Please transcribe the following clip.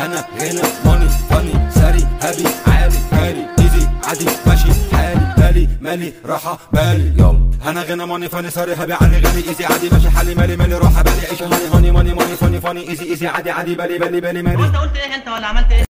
انا غنى ماني فاني ساري هابي عالي هاري ايزي عادي ماشي حالي بالي مالي راحة بالي يلا. انا غنى ماني فاني ساري هابي عالي غني ايزي عادي ماشي حالي مالي مالي راحة بالي عيش هاني هاني ماني ماني فاني فاني ايزي ايزي عادي عادي بالي بالي بالي مالي. انت قلت ايه انت ولا عملت ايه؟